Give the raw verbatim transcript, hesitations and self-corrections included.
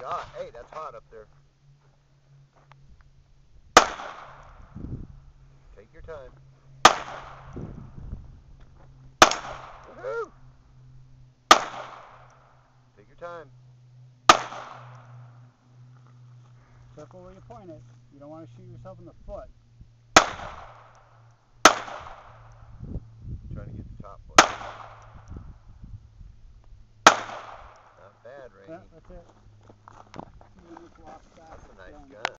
shot. Hey, that's hot up there. Take your time. Woohoo! Take your time. Careful where you point it. You don't want to shoot yourself in the foot. Trying to get the top foot. Not bad, Rainey. Yeah, that's it. That's a nice gun.